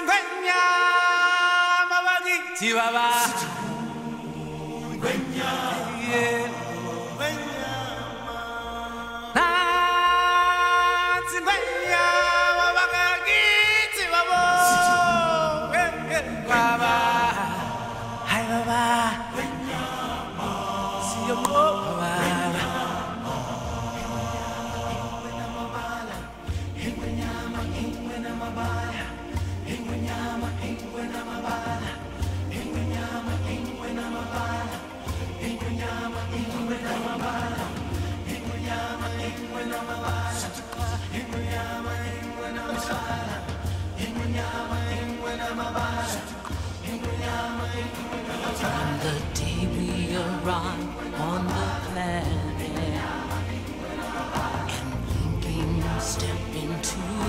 Chihuahua. From the day we arrived on the planet and blinking step into